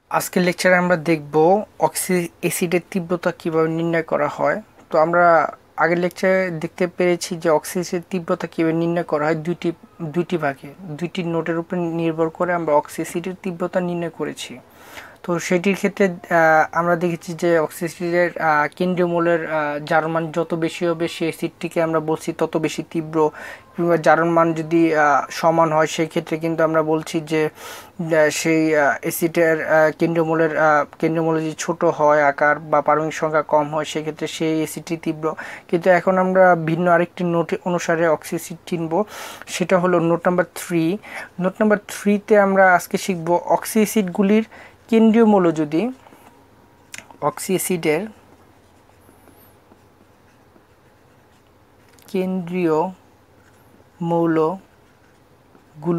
আজকের লেকচারে আমরা দেখব অক্সি অ্যাসিডের তীব্রতা কিভাবে নির্ণয় করা হয়। তো আমরা আগের লেকচারে দেখতে পেরেছি যে অক্সি অ্যাসিডের তীব্রতা কিভাবে নির্ণয় করা হয় দুইটি ভাগে, দুইটি নোটের উপর নির্ভর করে আমরা অক্সি অ্যাসিডের তীব্রতা নির্ণয় করেছি। তো সেটির ক্ষেত্রে আমরা দেখেছি যে অক্সি অ্যাসিডের কেন্দ্রীয় মৌলের জারণ মান যত বেশি হবে সেই অ্যাসিডটিকে আমরা বলছি তত বেশি তীব্র, কিংবা জারণ মান যদি সমান হয় সেই ক্ষেত্রে কিন্তু আমরা বলছি যে সেই অ্যাসিডের কেন্দ্রীয় মৌল যদি ছোট হয় আকার বা পারমাণবিক সংখ্যা কম হয় সেক্ষেত্রে সেই অ্যাসিডটি তীব্র। কিন্তু এখন আমরা ভিন্ন আরেকটি নোট অনুসারে অক্সি অ্যাসিড চিনব, সেটা হলো নোট নাম্বার 3। নোট নাম্বার 3-তে আমরা আজকে শিখব অক্সি অ্যাসিডগুলির কেন্দ্রীয় মৌল যদি অক্সি অ্যাসিডের কেন্দ্রীয় মৌলগুলো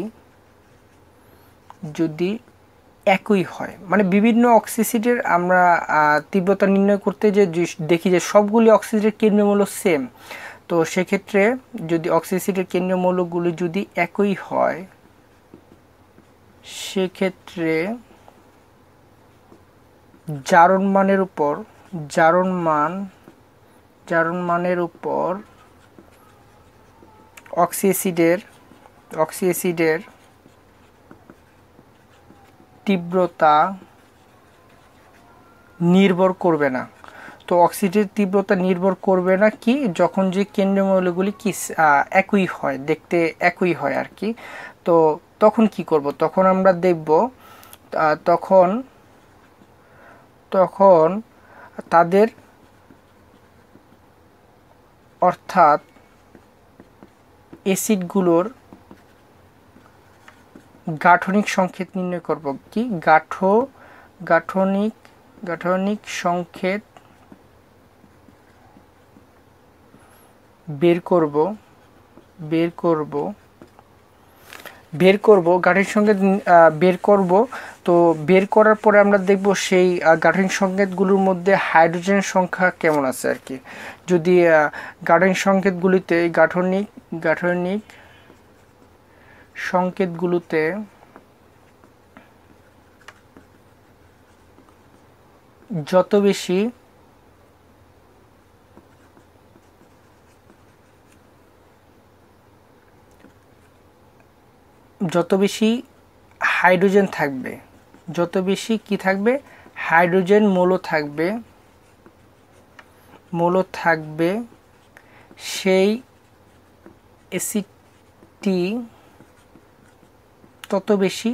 যদি একই হয়, মানে বিভিন্ন অক্সি অ্যাসিডের আমরা তীব্রতা নির্ণয় করতে যে দেখি যে সবগুলি অক্সি অ্যাসিডের কেন্দ্রীয় মৌল সেম। তো সেক্ষেত্রে যদি অক্সি অ্যাসিডের কেন্দ্রীয় মৌলগুলি যদি একই হয় সেক্ষেত্রে জারণ মানের উপর অক্সি অ্যাসিডের তীব্রতা নির্ভর করবে না। তো অক্সিডের তীব্রতা নির্ভর করবে না কি, যখন যে কেন্দ্রীয় মৌলগুলি কি একই হয়, দেখতে একই হয় আর কি। তো তখন কি করব, তখন আমরা দেখব তখন তাদের অর্থাৎ অ্যাসিডগুলোর গাঠনিক সংকেত নির্ণয় করব, কি গাঠনিক সংকেত বের করব গাঠনিক সংকেত বের করব। তো বের করার পরে আমরা দেখব সেই গাঠনিক সংকেতগুলোর মধ্যে হাইড্রোজেনের সংখ্যা কেমন আছে আর কি। যদি গাঠনিক সংকেতগুলোতে যত বেশি হাইড্রোজেন থাকবে, যত বেশি কি থাকবে, হাইড্রোজেন মৌল থাকবে সেই অ্যাসিডটি তত বেশি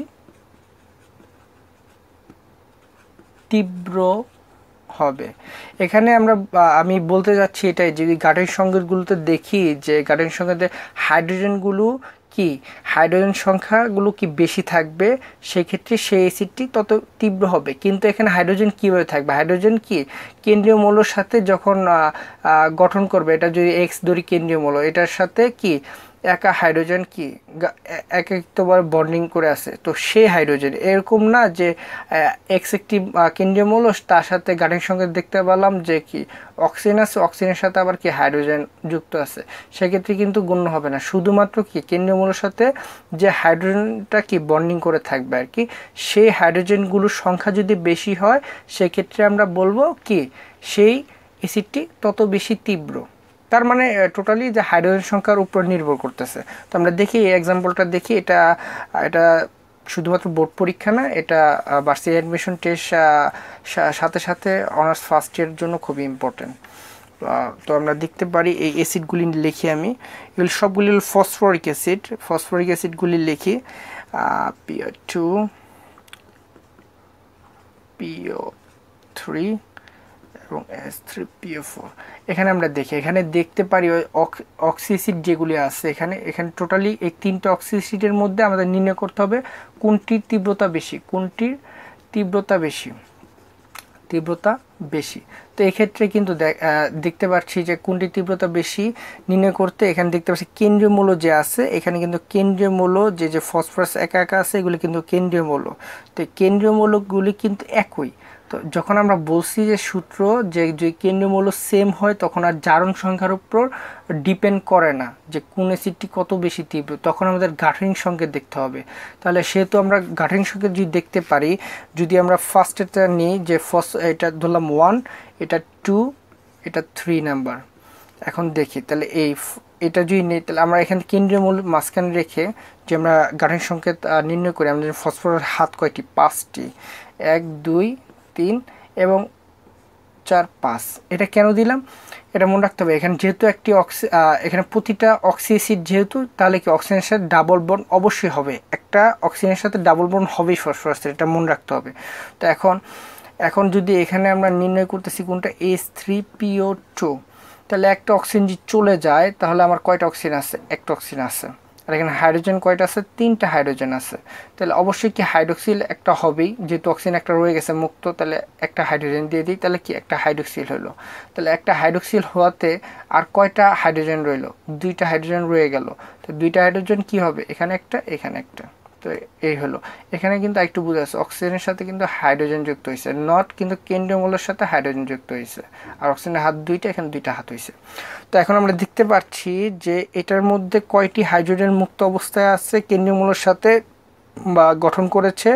তীব্র হবে। এখানে আমি বলতে যাচ্ছি এটাই, যদি গাঠনিক সংকেতগুলোতে দেখি যে গাঠনিক সংকেতে হাইড্রোজেন সংখ্যাগুলো কি বেশি থাকবে সেক্ষেত্রে সেই অ্যাসিডটি তত তীব্র হবে। কিন্তু এখানে হাইড্রোজেন কীভাবে থাকবে, হাইড্রোজেন কি কেন্দ্রীয় মৌলের সাথে যখন গঠন করবে, এটা যদি এক্স ধরি কেন্দ্রীয় মৌল, এটার সাথে কি একা হাইড্রোজেন কি একবার বন্ডিং করে আছে। তো সেই হাইড্রোজেন এরকম না যে এক্স একটি কেন্দ্রীয় মৌল, তার সাথে গাঠনিক সংকেত দেখতে পেলাম যে কি অক্সিজেন আছে, অক্সিজেনের সাথে আবার কি হাইড্রোজেন যুক্ত আছে, সেক্ষেত্রে কিন্তু গণ্য হবে না। শুধুমাত্র কি কেন্দ্রীয় মৌলের সাথে যে হাইড্রোজেনটা কি বন্ডিং করে থাকবে আর কি, সেই হাইড্রোজেনগুলোর সংখ্যা যদি বেশি হয় সেক্ষেত্রে আমরা বলবো কি সেই অ্যাসিডটি তত বেশি তীব্র। তার মানে টোটালি যে হাইড্রোজেন সংখ্যার উপর নির্ভর করতেছে। তো আমরা দেখি এই এক্সাম্পলটা দেখি, এটা শুধুমাত্র বোর্ড পরীক্ষা না, এটা ভার্সিটি অ্যাডমিশন টেস্ট সাথে সাথে অনার্স ফার্স্ট ইয়ারের জন্য খুবই ইম্পর্টেন্ট। তো আমরা দেখতে পারি এই অ্যাসিডগুলি লিখি, আমি এগুলি সবগুলি ফসফরিক অ্যাসিডগুলি লিখি, PO2 PO3 এবং S3PO4। এখানে আমরা দেখি, এখানে দেখতে পারি অক্সি অ্যাসিড যেগুলি আছে এখানে টোটালি এই তিনটে অক্সি অ্যাসিডের মধ্যে আমাদের নির্ণয় করতে হবে কোনটির তীব্রতা বেশি। তো এক্ষেত্রে কিন্তু দেখতে পাচ্ছি যে কোনটি তীব্রতা বেশি নির্ণয় করতে এখানে দেখতে পাচ্ছি কেন্দ্রীয় মৌল যে আছে, এখানে কিন্তু কেন্দ্রীয় মৌল যে ফসফরাস একা একা আছে এগুলি কিন্তু কেন্দ্রীয় মৌল। তো কেন্দ্রীয় মৌলগুলি কিন্তু একই। তো যখন আমরা বলছি যে সূত্র যে কেন্দ্রীয় মৌল সেম হয় তখন আর জারণ সংখ্যার উপর ডিপেন্ড করে না যে কোন অ্যাসিডটি কত বেশি তীব্র, তখন আমাদের গাঠনিক সংকেত দেখতে হবে। তাহলে সেহেতু আমরা গাঠনিক সংকেত যদি দেখতে পারি, যদি আমরা ফার্স্ট এটা নিই যে এটা ধরলাম 1, এটা 2, এটা 3 নাম্বার। এখন দেখি তাহলে এটা যদি নেই তাহলে আমরা এখানে কেন্দ্রীয় মৌল মাঝখানে রেখে যে আমরা গাঠনিক সংকেত নির্ণয় করি, আমাদের ফসফরাস হাত কয়টি? 5টি, 1 2 3 এবং 4 5। এটা কেন দিলাম এটা মনে রাখতে হবে। এখানে যেহেতু একটি এখানে প্রতিটা অক্সি অ্যাসিড যেহেতু, তাহলে কি অক্সিজেনের সাথে ডাবল বন্ড অবশ্যই হবে, একটা অক্সিজেনের সাথে ডাবল বন্ড হবেই ফসফরাসের, এটা মনে রাখতে হবে। তো এখন যদি এখানে আমরা নির্ণয় করতেছি কোনটা H3PO2, তাহলে একটা অক্সিজেন যদি চলে যায় তাহলে আমার কয়টা অক্সিজেন আছে? একটা অক্সিজেন আছে। আর এখানে হাইড্রোজেন কয়টা আছে? 3টা হাইড্রোজেন আছে। তাহলে অবশ্যই কি হাইড্রোক্সিল একটা হবেই, যেহেতু অক্সিজেন একটা রয়ে গেছে মুক্ত, তাহলে একটা হাইড্রোজেন দিয়ে দিই, তাহলে কি একটা হাইড্রোক্সিল হলো। তাহলে একটা হাইড্রোক্সিল হওয়াতে আর কয়টা হাইড্রোজেন রইলো? 2টা হাইড্রোজেন রয়ে গেল। তো 2টা হাইড্রোজেন কি হবে? এখানে একটা, এখানে একটা। তো এই হলো। এখানে কিন্তু একটু বুঝে আছে অক্সিজেনের সাথে কিন্তু হাইড্রোজেন যুক্ত হয়েছে, নট কিন্তু কেন্দ্রীয় মৌলের সাথে হাইড্রোজেন যুক্ত হয়েছে। আর অক্সিজেনের হাত 2টা, এখানে 2টা হাত হয়েছে। তো এখন আমরা দেখতে পাচ্ছি যে এটার মধ্যে কয়টি হাইড্রোজেন মুক্ত অবস্থায় আছে কেন্দ্রীয় মৌলের সাথে বা গঠন করেছে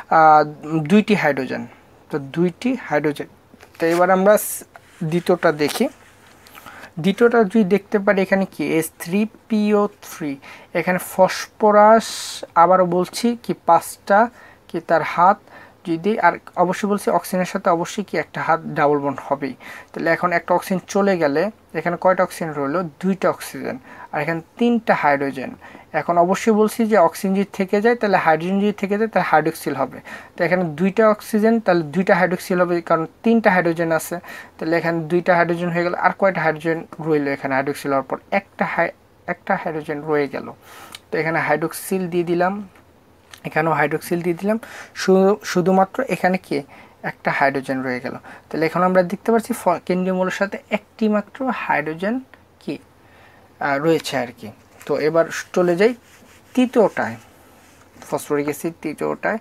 2টি হাইড্রোজেন। তো 2টি হাইড্রোজেন। তো এবার আমরা দ্বিতীয়টা দেখি। দ্বিতীয়টা যদি দেখতে পারি এখানে কি H3PO3, এখানে ফসফরাস আবারও বলছি কি 5টা কি তার হাত, যদি আর অবশ্যই বলছি অক্সিজেনের সাথে অবশ্যই কি একটা হাত ডাবল বন্ড হবেই। তাহলে এখন একটা অক্সিজেন চলে গেলে এখানে কয়টা অক্সিজেন রইলো? 2টা অক্সিজেন। আর এখানে 3টা হাইড্রোজেন। এখন অবশ্যই বলছি যে অক্সিজেন যদি থেকে যায় তাহলে হাইড্রোজেন যদি থেকে যায় তাহলে হাইড্রোক্সিল হবে। তো এখানে 2টা অক্সিজেন তাহলে 2টা হাইড্রোক্সিল হবে, কারণ 3টা হাইড্রোজেন আছে। তাহলে এখানে 2টা হাইড্রোজেন হয়ে গেল। আর কয়টা হাইড্রোজেন রইলো? এখানে হাইড্রোক্সিল হওয়ার পর একটা হাইড্রোজেন রয়ে গেল। তো এখানে হাইড্রোক্সিল দিয়ে দিলাম, এখানেও হাইড্রোক্সিল দিয়ে দিলাম। শুধুমাত্র এখানে কি একটা হাইড্রোজেন রয়ে গেল। তাহলে এখন আমরা দেখতে পাচ্ছি কেন্দ্রীয় মৌলের সাথে একটি মাত্র হাইড্রোজেন কি রয়েছে আর কি। তো এবার চলে যাই তৃতীয়টায়, ফসফরিক অ্যাসিড তৃতীয়টায়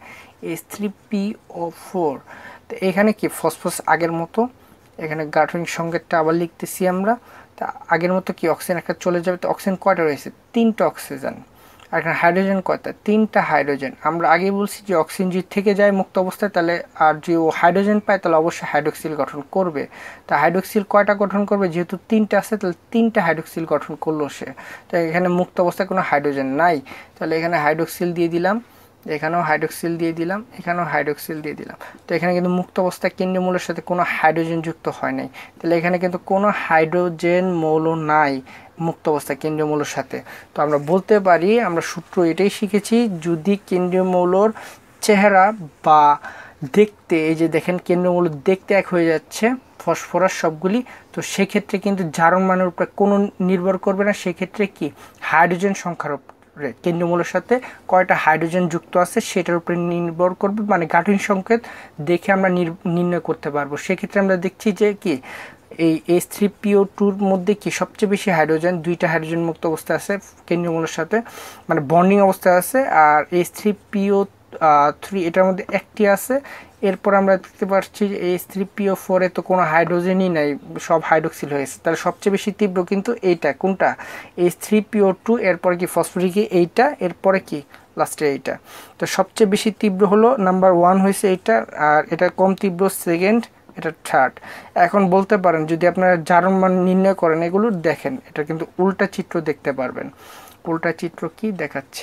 H3PO4। তো এখানে কি ফসফরাস আগের মতো, এখানে গাঠনিক সংকেতটা আবার লিখতেছি আমরা। তা আগের মতো কি অক্সিজেন একটা চলে যাবে। তো অক্সিজেন কয়টা রয়েছে? 3টা অক্সিজেন। আর এখানে হাইড্রোজেন কয়টা? 3টা হাইড্রোজেন। আমরা আগেই বলছি যে অক্সিজেন যদি থেকে যায় মুক্ত অবস্থায় তাহলে আর যদি ও হাইড্রোজেন পায় তাহলে অবশ্যই হাইড্রোক্সিল গঠন করবে। তা হাইড্রোক্সিল কয়টা গঠন করবে? যেহেতু 3টা আছে তাহলে 3টা হাইড্রোক্সিল গঠন করলো সে। তো এখানে মুক্ত অবস্থায় কোনো হাইড্রোজেন নাই, তাহলে এখানে হাইড্রোক্সিল দিয়ে দিলাম, এখানেও হাইড্রোক্সিল দিয়ে দিলাম, এখানেও হাইড্রোক্সিল দিয়ে দিলাম। তো এখানে কিন্তু মুক্ত অবস্থায় কেন্দ্রীয় মৌলের সাথে কোনো হাইড্রোজেন যুক্ত হয় নাই, তাহলে এখানে কিন্তু কোনো হাইড্রোজেন মৌল নাই মুক্ত অবস্থায় কেন্দ্রীয় মৌলের সাথে। তো আমরা বলতে পারি, আমরা সূত্র এটাই শিখেছি, যদি কেন্দ্রীয় মৌলর চেহারা বা দেখতে, এই যে দেখেন কেন্দ্রীয় মৌল দেখতে এক হয়ে যাচ্ছে ফসফরাস সবগুলি, তো সেক্ষেত্রে কিন্তু জারণ মানের উপরে কোনো নির্ভর করবে না। সেক্ষেত্রে কি হাইড্রোজেন সংখ্যার কেন্দ্রীয় মৌলের সাথে কয়টা হাইড্রোজেন যুক্ত আছে সেটার উপরে নির্ভর করবে, মানে গাঠনিক সংকেত দেখে আমরা নির্ণয় করতে পারবো। সেক্ষেত্রে আমরা দেখছি যে কি এই H3PO2-র মধ্যে কি সবচেয়ে বেশি হাইড্রোজেন, 2টা হাইড্রোজেন মুক্ত অবস্থায় আছে কেন্দ্রীয় মৌলের সাথে, মানে বন্ডিং অবস্থায় আছে। আর H3PO3 এটার মধ্যে একটি আছে। এরপর আমরা দেখতে পাচ্ছি যে H3PO4-এ তো কোনো হাইড্রোজেনই নাই, সব হাইড্রোক্সিল হয়েছে। তাহলে সবচেয়ে বেশি তীব্র কিন্তু এইটা, কোনটা? H3PO2, এরপরে কি ফসফরিক এইটা, এরপরে কি লাস্টে এইটা। তো সবচেয়ে বেশি তীব্র হলো নাম্বার 1 হয়েছে এইটা, আর এটা কম তীব্র সেকেন্ড, এটা থার্ড। এখন বলতে পারেন যদি আপনারা জারণ মান নির্ণয় করেন, এগুলো দেখেন এটা কিন্তু উল্টা চিত্র দেখতে পারবেন। উল্টা চিত্র কি দেখাচ্ছি,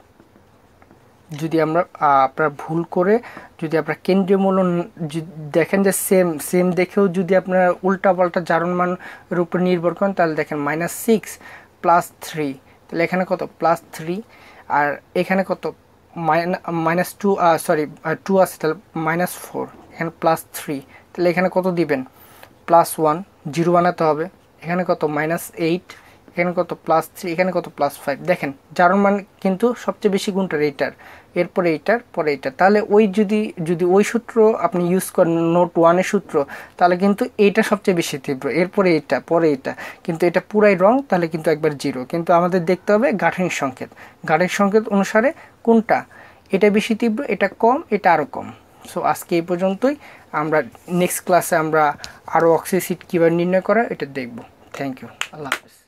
যদি আমরা আপনারা ভুল করে যদি আপনারা কেন্দ্রীয় মৌল দেখেন যে সেম দেখেও যদি আপনারা উল্টা পাল্টা জারণ মানের উপর নির্ভর করেন, তাহলে দেখেন -6 + 3, তাহলে এখানে কত? +3, আর এখানে কত? -2, সরি 2 আছে, তাহলে -4, এখানে +3, তাহলে এখানে কত দিবেন? +1, 0 বানাতে হবে। এখানে কত? -8, এখানে কত +3, এখানে কত +5। দেখেন জারণ মান কিন্তু সবচেয়ে বেশি কোনটার, এইটার, এরপরে এইটার, পরে এইটার। তাহলে ওই যদি ওই সূত্র আপনি ইউজ করেন নোট 1-এর সূত্র, তাহলে কিন্তু এইটা সবচেয়ে বেশি তীব্র, এরপরে এইটা, পরে এইটা, কিন্তু এটা পুরাই রং, তাহলে কিন্তু একবার 0। কিন্তু আমাদের দেখতে হবে গাঠনিক সংকেত, গাঠনিক সংকেত অনুসারে কোনটা, এটা বেশি তীব্র, এটা কম, এটা আরও কম। সো আজকে এই পর্যন্তই। আমরা নেক্সট ক্লাসে আমরা আরও অক্সি অ্যাসিড কীভাবে নির্ণয় করা এটা দেখব। থ্যাংক ইউ, আল্লাহ হাফেজ।